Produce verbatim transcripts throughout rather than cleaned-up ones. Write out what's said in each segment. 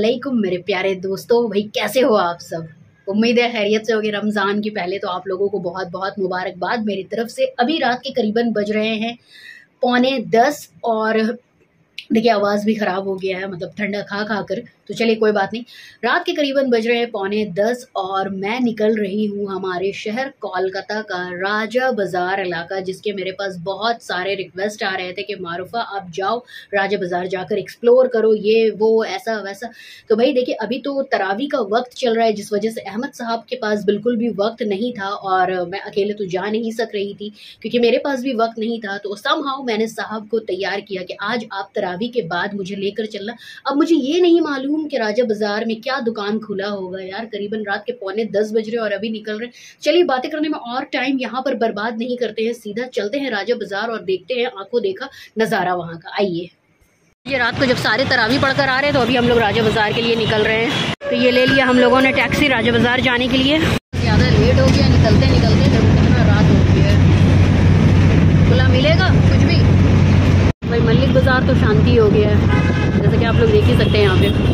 अस्सलामुअलैकुम मेरे प्यारे दोस्तों। भाई कैसे हो आप सब? उम्मीद है खैरियत से होगी। रमज़ान की पहले तो आप लोगों को बहुत बहुत मुबारकबाद मेरी तरफ से। अभी रात के करीबन बज रहे हैं पौने दस और देखिए आवाज़ भी ख़राब हो गया है, मतलब ठंडा खा खा कर। तो चलिए कोई बात नहीं। रात के करीबन बज रहे हैं पौने दस और मैं निकल रही हूँ हमारे शहर कोलकाता का राजा बाज़ार इलाका, जिसके मेरे पास बहुत सारे रिक्वेस्ट आ रहे थे कि मारूफ़ा आप जाओ राजा बाज़ार, जाकर एक्सप्लोर करो, ये वो ऐसा वैसा। तो भाई देखिए अभी तो तरावी का वक्त चल रहा है, जिस वजह से अहमद साहब के पास बिल्कुल भी वक्त नहीं था और मैं अकेले तो जा नहीं सक रही थी क्योंकि मेरे पास भी वक्त नहीं था। तो समहाउ मैंने साहब को तैयार किया कि आज आप तरावी के बाद मुझे लेकर चलना। अब मुझे ये नहीं मालूम कि राजा बाजार में क्या दुकान खुला होगा यार। करीबन रात के पौने दस बज रहे और अभी निकल रहे। चलिए बातें करने में और टाइम यहाँ पर बर्बाद नहीं करते हैं, सीधा चलते हैं राजा बाजार और देखते हैं आंखों देखा नज़ारा वहाँ का। आइए। ये रात को जब सारे तरावी पढ़कर आ रहे हैं तो अभी हम लोग राजा बाजार के लिए निकल रहे हैं। तो ये ले लिया हम लोगों ने टैक्सी राजा बाजार जाने के लिए। ज़्यादा लेट हो गया, निकलते निकलते कितना रात हो गई है। खुला मिलेगा कुछ भी? भाई मलिक बाजार तो शांति हो गया है, जैसे कि आप लोग देख ही सकते हैं यहाँ पे।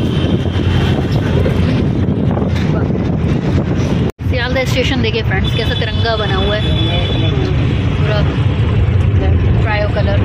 सियालदा स्टेशन देखिए फ्रेंड्स, कैसा तिरंगा बना हुआ है पूरा ट्रायो कलर।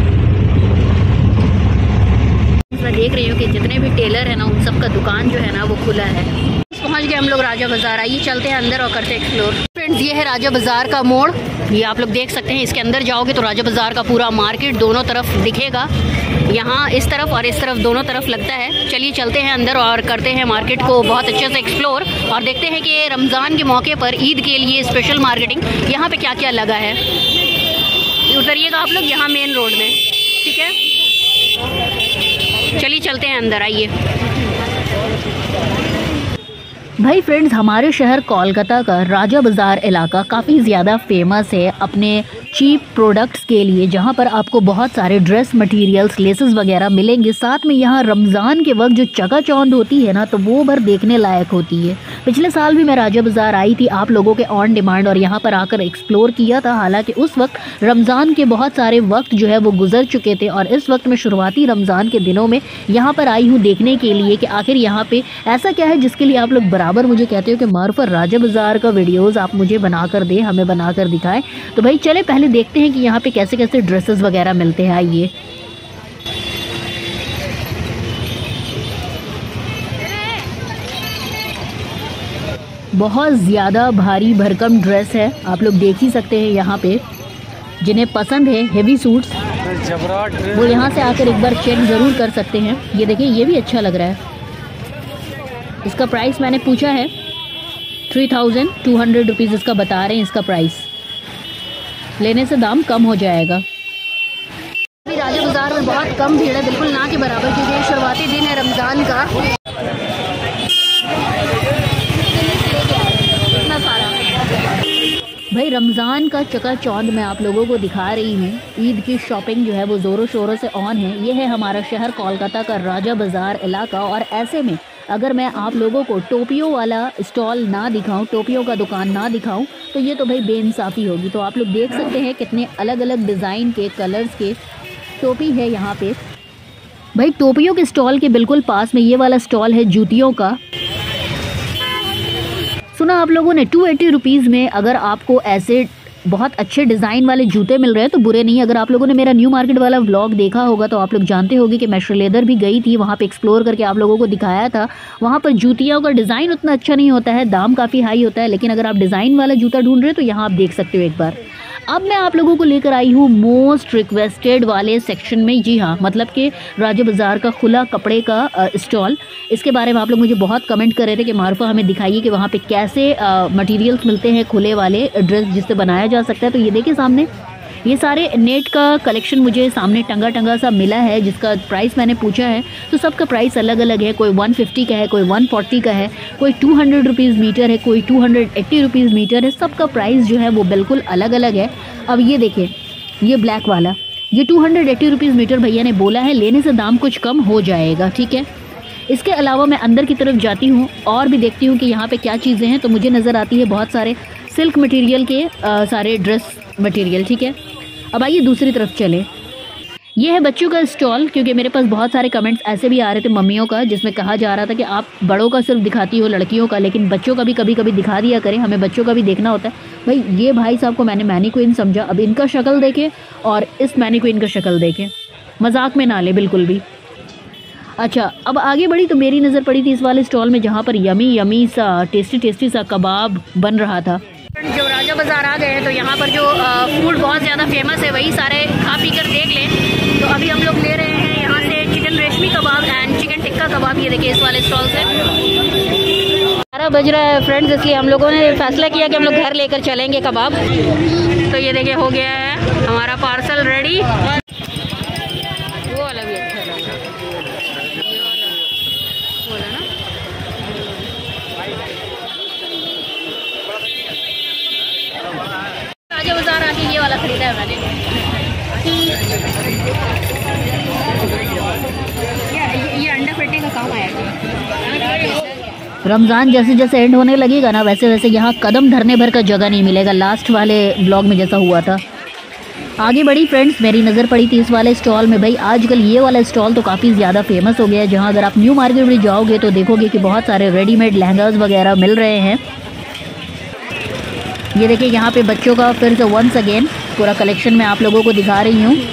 मैं देख रही हूँ कि जितने भी टेलर है ना उन सब का दुकान जो है ना वो खुला है। पहुँच गए हम लोग राजा बाजार। आइए चलते हैं अंदर और करते हैं एक्सप्लोर। फ्रेंड्स ये है राजा बाजार का मोड़, ये आप लोग देख सकते हैं। इसके अंदर जाओगे तो राजा बाजार का पूरा मार्केट दोनों तरफ दिखेगा। यहाँ इस तरफ और इस तरफ दोनों तरफ लगता है। चलिए चलते हैं अंदर और करते हैं मार्केट को बहुत अच्छे से एक्सप्लोर और देखते हैं कि रमज़ान के मौके पर ईद के लिए स्पेशल मार्केटिंग यहाँ पे क्या क्या लगा है। उतरिएगा आप लोग यहाँ मेन रोड में, ठीक है? चलिए चलते हैं अंदर, आइए। भाई फ्रेंड्स हमारे शहर कोलकाता का राजा बाज़ार इलाका काफ़ी ज़्यादा फेमस है अपने चीप प्रोडक्ट्स के लिए, जहां पर आपको बहुत सारे ड्रेस मटेरियल्स, लेसेस वगैरह मिलेंगे। साथ में यहां रमज़ान के वक्त जो चकाचौंध होती है ना, तो वो भर देखने लायक होती है। पिछले साल भी मैं राजा बाज़ार आई थी आप लोगों के ऑन डिमांड और यहाँ पर आकर एक्सप्लोर किया था। हालांकि उस वक्त रमज़ान के बहुत सारे वक्त जो है वो गुजर चुके थे और इस वक्त मैं शुरुआती रमज़ान के दिनों में यहाँ पर आई हूँ देखने के लिए कि आखिर यहाँ पे ऐसा क्या है जिसके लिए आप लोग बराबर मुझे कहते हो कि मारूफ़ा राजा बाज़ार का वीडियोज़ आप मुझे बनाकर दें, हमें बनाकर दिखाएं। तो भाई चले पहले देखते हैं कि यहाँ पे कैसे कैसे ड्रेसेस वगैरह मिलते हैं। आइए। बहुत ज़्यादा भारी भरकम ड्रेस है, आप लोग देख ही सकते हैं। यहाँ पे जिन्हें पसंद है हेवी सूट्स वो यहाँ से आकर एक बार चेक ज़रूर कर सकते हैं। ये देखिए ये भी अच्छा लग रहा है। इसका प्राइस मैंने पूछा है three thousand two hundred rupees इसका बता रहे हैं। इसका प्राइस लेने से दाम कम हो जाएगा। अभी राजा बाज़ार में बहुत कम भीड़ है, बिल्कुल ना के बराबर, क्योंकि ये शुरुआती दिन है रमज़ान का। इतना सारा भाई रमज़ान का चकाचौंध मैं आप लोगों को दिखा रही हूँ। ईद की शॉपिंग जो है वो ज़ोरों शोरों से ऑन है। ये है हमारा शहर कोलकाता का राजा बाज़ार इलाका और ऐसे में अगर मैं आप लोगों को टोपियों वाला स्टॉल ना दिखाऊं, टोपियों का दुकान ना दिखाऊं, तो ये तो भाई बेइंसाफ़ी होगी। तो आप लोग देख सकते हैं कितने अलग अलग डिज़ाइन के, कलर्स के टोपी है यहाँ पे। भाई टोपियों के स्टॉल के बिल्कुल पास में ये वाला स्टॉल है जूतियों का। सुना आप लोगों ने टू एटी रुपीज़ में अगर आपको ऐसे बहुत अच्छे डिज़ाइन वाले जूते मिल रहे हैं तो बुरे नहीं। अगर आप लोगों ने मेरा न्यू मार्केट वाला व्लॉग देखा होगा तो आप लोग जानते होंगे कि मैं श्रीलेदर भी गई थी, वहाँ पे एक्सप्लोर करके आप लोगों को दिखाया था। वहाँ पर जूतियों का डिज़ाइन उतना अच्छा नहीं होता है, दाम काफ़ी हाई होता है, लेकिन अगर आप डिज़ाइन वाला जूता ढूंढ रहे हैं तो यहाँ आप देख सकते हो एक बार। अब मैं आप लोगों को लेकर आई हूँ मोस्ट रिक्वेस्टेड वाले सेक्शन में। जी हाँ, मतलब कि राजा बाज़ार का खुला कपड़े का स्टॉल। इसके बारे में आप लोग मुझे बहुत कमेंट कर रहे थे कि मारूफ़ा हमें दिखाइए कि वहाँ पे कैसे मटेरियल्स मिलते हैं खुले वाले ड्रेस जिससे बनाया जा सकता है। तो ये देखिए सामने ये सारे नेट का कलेक्शन मुझे सामने टंगा टंगा सा मिला है, जिसका प्राइस मैंने पूछा है। तो सबका प्राइस अलग अलग है, कोई वन फिफ्टी का है, कोई वन फोर्टी का है, कोई टू हंड्रेड रुपीज़ मीटर है, कोई two hundred eighty rupees metre है। सबका प्राइस जो है वो बिल्कुल अलग अलग है। अब ये देखिए ये ब्लैक वाला, ये two hundred eighty rupees metre भैया ने बोला है, लेने से दाम कुछ कम हो जाएगा, ठीक है। इसके अलावा मैं अंदर की तरफ जाती हूँ और भी देखती हूँ कि यहाँ पे क्या चीज़ें हैं। तो मुझे नज़र आती है बहुत सारे सिल्क मटेरियल के आ, सारे ड्रेस मटेरियल, ठीक है। अब आइए दूसरी तरफ चले। ये है बच्चों का स्टॉल, क्योंकि मेरे पास बहुत सारे कमेंट्स ऐसे भी आ रहे थे मम्मियों का, जिसमें कहा जा रहा था कि आप बड़ों का सिर्फ दिखाती हो, लड़कियों का, लेकिन बच्चों का भी कभी कभी दिखा दिया करें, हमें बच्चों का भी देखना होता है। भाई ये भाई साहब को मैंने मैनीक्वीन समझा, अब इनका शक्ल देखें और इस मैनीक्वीन का शक्ल देखें, मजाक में ना ले बिल्कुल भी। अच्छा, अब आगे बढ़ी तो मेरी नज़र पड़ी थी इस वाले स्टॉल में, जहाँ पर यमी यमी सा टेस्टी टेस्टी सा कबाब बन रहा था। जब राजा बाज़ार आ गए हैं तो यहाँ पर जो फूड बहुत ज़्यादा फेमस है वही सारे खा पी कर देख लें। तो अभी हम लोग ले रहे हैं यहाँ से चिकन रेशमी कबाब एंड चिकन टिक्का कबाब, ये देखिए इस वाले स्टॉल से। बारह बज रहा है फ्रेंड्स, इसलिए हम लोगों ने फैसला किया कि हम लोग घर लेकर चलेंगे कबाब। तो ये देखिए हो गया है हमारा पार्सल रेडी। वो वाला भी अच्छा लग रहा है, ये वाला बोला ना। राजा बाजार आके ये वाला खरीदा है मैंने। ये, ये अंडा फेंटने का काम आया। रमज़ान जैसे जैसे एंड होने लगेगा ना, वैसे वैसे यहाँ कदम धरने भर का जगह नहीं मिलेगा, लास्ट वाले ब्लॉग में जैसा हुआ था। आगे बढ़ी फ्रेंड्स, मेरी नज़र पड़ी थी इस वाले स्टॉल में। भाई आजकल ये वाला स्टॉल तो काफ़ी ज़्यादा फेमस हो गया है, जहाँ अगर आप न्यू मार्केट में जाओगे तो देखोगे कि बहुत सारे रेडीमेड लहंगास वगैरह मिल रहे हैं। ये देखिए यहाँ पे बच्चों का फिर से वंस अगेन पूरा कलेक्शन मैं आप लोगों को दिखा रही हूँ।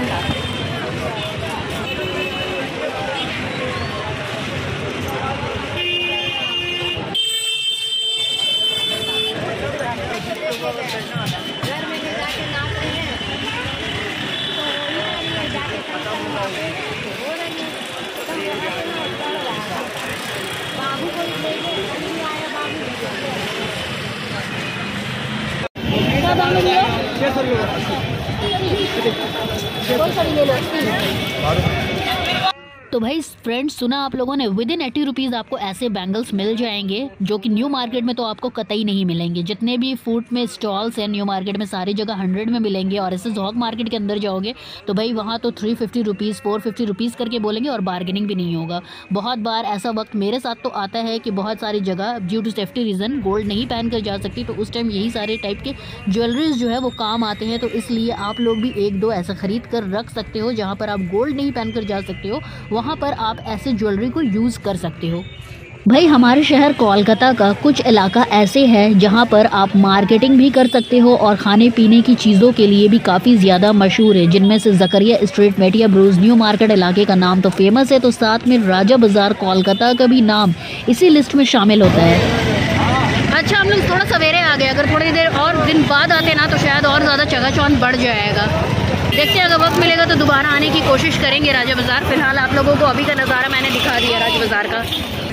तो भाई फ्रेंड्स सुना आप लोगों ने, विद इन एटी रुपीज़ आपको ऐसे बैंगल्स मिल जाएंगे जो कि न्यू मार्केट में तो आपको कतई नहीं मिलेंगे। जितने भी फूड में स्टॉल्स हैं न्यू मार्केट में सारी जगह हंड्रेड में मिलेंगे, और ऐसे जॉग मार्केट के अंदर जाओगे तो भाई वहाँ तो three fifty rupees four fifty rupees करके बोलेंगे और बार्गेनिंग भी नहीं होगा। बहुत बार ऐसा वक्त मेरे साथ तो आता है कि बहुत सारी जगह due to safety reason gold नहीं पहन कर जा सकती, तो उस टाइम यही सारे टाइप के ज्वेलरीज जो है वो काम आते हैं। तो इसलिए आप लोग भी एक दो ऐसा ख़रीद कर रख सकते हो, जहाँ पर आप गोल्ड नहीं पहन कर जा सकते हो वहाँ पर आप ऐसे ज्वेलरी को यूज़ कर सकते हो। भाई हमारे शहर कोलकाता का कुछ इलाका ऐसे है जहाँ पर आप मार्केटिंग भी कर सकते हो और खाने पीने की चीज़ों के लिए भी काफ़ी ज़्यादा मशहूर है, जिनमें से Zakaria street, Metiabruz, New Market इलाके का नाम तो फेमस है, तो साथ में राजा बाज़ार कोलकाता का भी नाम इसी लिस्ट में शामिल होता है। अच्छा, हम लोग थोड़ा सवेरे आ गए, अगर थोड़ी देर और दिन बाद आते ना तो शायद और ज़्यादा चकाचौंध बढ़ जाएगा। देखते हैं, अगर वक्त मिलेगा तो दोबारा आने की कोशिश करेंगे राजा बाज़ार। फिलहाल आप लोगों को अभी का नज़ारा मैंने दिखा दिया राजा बाज़ार का।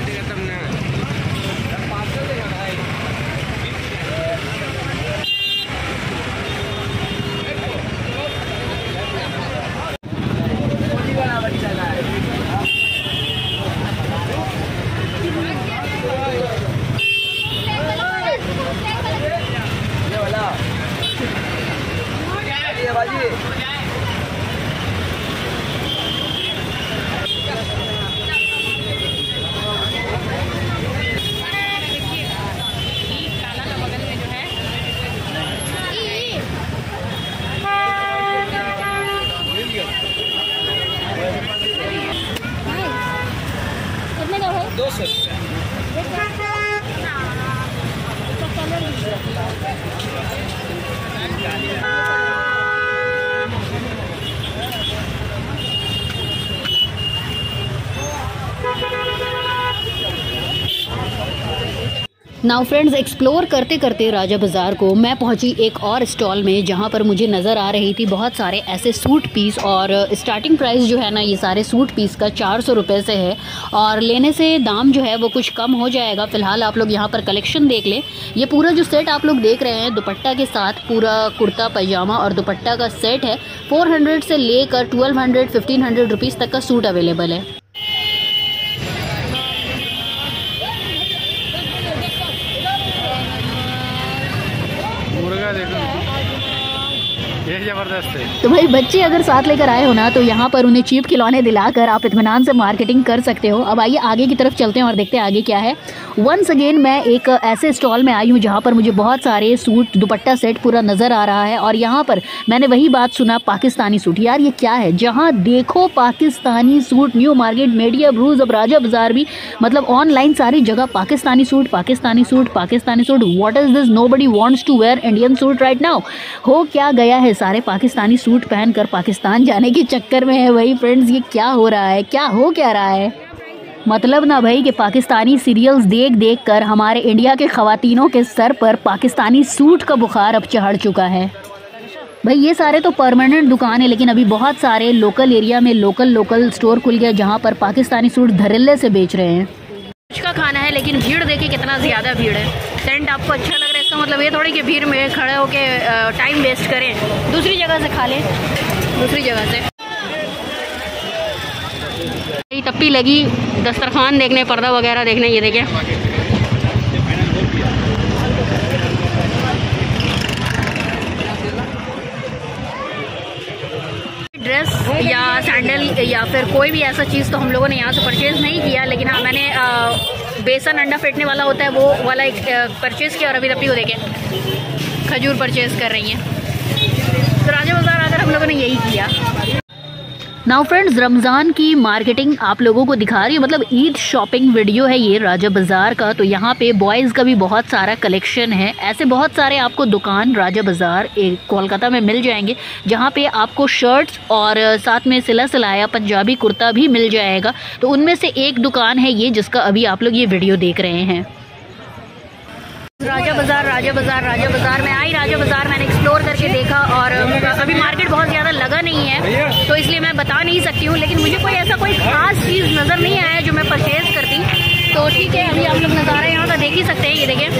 दो सौ नाउ फ्रेंड्स, एक्सप्लोर करते करते राजा बाज़ार को मैं पहुंची एक और स्टॉल में, जहां पर मुझे नज़र आ रही थी बहुत सारे ऐसे सूट पीस, और स्टार्टिंग प्राइस जो है ना ये सारे सूट पीस का चार सौ रुपये से है, और लेने से दाम जो है वो कुछ कम हो जाएगा। फ़िलहाल आप लोग यहां पर कलेक्शन देख लें। ये पूरा जो सेट आप लोग देख रहे हैं दुपट्टा के साथ, पूरा कुर्ता पैजामा और दुपट्टा का सेट है। फोर हंड्रेड से लेकर twelve hundred fifteen hundred rupees तक का सूट अवेलेबल है। मुर्गा देखो, ये जबरदस्त है। तो भाई बच्चे अगर साथ लेकर आए हो ना तो यहाँ पर उन्हें चीप खिलौने दिलाकर आप इत्मीनान से मार्केटिंग कर सकते हो। अब आइए आगे की तरफ चलते हैं और देखते हैं आगे क्या है। वंस अगेन मैं एक ऐसे स्टॉल में आई हूँ जहाँ पर मुझे बहुत सारे सूट दुपट्टा सेट पूरा नज़र आ रहा है और यहाँ पर मैंने वही बात सुना, पाकिस्तानी सूट। यार ये क्या है, जहाँ देखो Pakistani suit, New Market, Metiabruz, अब राजा बाजार भी, मतलब ऑनलाइन सारी जगह Pakistani suit Pakistani suit Pakistani suit. What is this, nobody wants to wear Indian suit right now. हो क्या गया है, सारे पाकिस्तानी सूट पहनकर पाकिस्तान जाने के चक्कर में है भाई फ्रेंड्स। ये क्या हो रहा है, क्या हो क्या रहा है, मतलब ना भाई कि पाकिस्तानी सीरियल्स देख देख कर हमारे इंडिया के ख़वातीनों के सर पर पाकिस्तानी सूट का बुखार अब चढ़ चुका है। भाई ये सारे तो परमानेंट दुकान है, लेकिन अभी बहुत सारे लोकल एरिया में लोकल लोकल स्टोर खुल गया जहाँ पर पाकिस्तानी सूट धड़ल्ले से बेच रहे हैं। कुछ का खाना है लेकिन भीड़ देखिए कितना ज़्यादा भीड़ है। टेंट आपको अच्छा लग रहा है, इसका मतलब ये थोड़ी कि भीड़ में खड़े होके टाइम वेस्ट करें, दूसरी जगह से खा लें, दूसरी जगह से। तप्पी लगी दस्तरखान देखने, पर्दा वगैरह देखने। ये देखें ड्रेस या सैंडल या फिर कोई भी ऐसा चीज़ तो हम लोगों ने यहाँ से परचेज़ नहीं किया, लेकिन हाँ मैंने आ, बेसन अंडा फेंटने वाला होता है वो वाला एक परचेज़ किया। और अभी तप्पी को देखें खजूर परचेज़ कर रही हैं। तो राजा बाज़ार आकर हम लोगों ने यही किया। नाउ फ्रेंड्स, रमज़ान की मार्केटिंग आप लोगों को दिखा रही है, मतलब ईद शॉपिंग वीडियो है ये राजा बाज़ार का। तो यहाँ पे बॉयज़ का भी बहुत सारा कलेक्शन है। ऐसे बहुत सारे आपको दुकान राजा बाज़ार एक कोलकाता में मिल जाएंगे जहाँ पे आपको शर्ट्स और साथ में सिला सिलाया पंजाबी कुर्ता भी मिल जाएगा। तो उनमें से एक दुकान है ये जिसका अभी आप लोग ये वीडियो देख रहे हैं। राजा बाज़ार राजा बाज़ार राजा बाज़ार में आई। राजा बाज़ार मैंने एक्सप्लोर करके देखा और अभी मार्केट बहुत ज़्यादा लगा नहीं है तो इसलिए मैं बता नहीं सकती हूँ, लेकिन मुझे कोई ऐसा कोई ख़ास चीज़ नज़र नहीं आया जो मैं परचेज़ करती। तो ठीक है, अभी आप लोग नज़ारा यहाँ का देख ही सकते हैं। ये देखें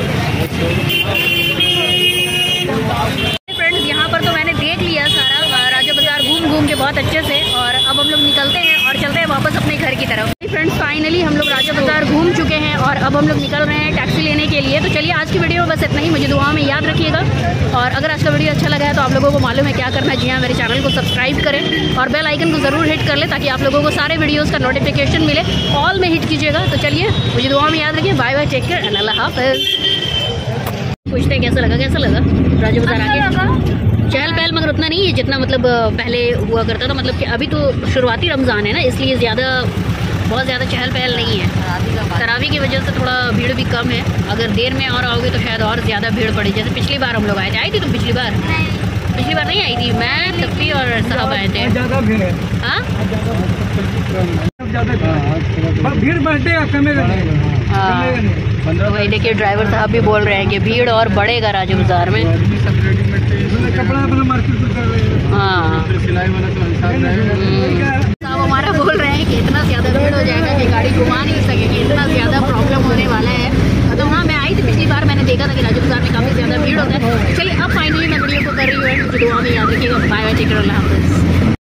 फ्रेंड्स, यहाँ पर तो मैंने देख लिया सारा राजा बाज़ार घूम घूम के बहुत अच्छे से, और अब हम लोग निकलते हैं और चलते हैं वापस अपने घर की तरफ। फ्रेंड्स फाइनली हम लोग राजा बाज़ार घूम चुके हैं और अब हम लोग निकल रहे हैं टैक्सी लेने के लिए। तो चलिए आज की वीडियो में बस इतना ही। मुझे दुआ में याद रखिएगा, और अगर आज का वीडियो अच्छा लगा है तो आप लोगों को मालूम है क्या करना है। जी हाँ, मेरे चैनल को सब्सक्राइब करें और बेल आइकन को ज़रूर हिट कर लें ताकि आप लोगों को सारे वीडियोज़ का नोटिफिकेशन मिले। ऑल में हिट कीजिएगा। तो चलिए मुझे दुआ में याद रखिए। Bye bye, take care and अल्लाह हाफ़िज़। पूछते हैं कैसा लगा, कैसा लगा राजा बाज़ार आके? चहल पहल मगर उतना नहीं है जितना मतलब पहले हुआ करता था। मतलब कि अभी तो शुरुआती रमज़ान है ना, इसलिए ज़्यादा बहुत ज़्यादा चहल पहल नहीं है। तरावी की वजह से थोड़ा भीड़ भी कम है। अगर देर में और आओगे तो शायद और ज़्यादा भीड़ पड़ी। जैसे पिछली बार हम लोग आए थे। आई थी तुम पिछली बार? पिछली बार नहीं आई थी, मैं तप्पी और साहब आए थे। हाँ भीड़ बढ़ते वही देखिए, ड्राइवर साहब भी बोल रहे हैं कि भीड़ और बढ़ेगा राजा बाज़ार में। कपड़ा अपना मार्केट कर रहे हैं। हाँ साहब हमारा बोल रहे हैं कि इतना ज़्यादा भीड़ हो जाएगा कि गाड़ी घुमा नहीं सकेगी, इतना ज़्यादा प्रॉब्लम होने वाला है। तो हाँ मैं आई थी पिछली बार, मैंने देखा था कि राजा बाज़ार में काफ़ी ज़्यादा भीड़ होता है। चलिए अब फाइनली मैं वीडियो को कर रही हूँ। मुझे दुआ में याद रखिएगा। बाय बाय, टेक केयर, अल्लाह हाफ़िज़।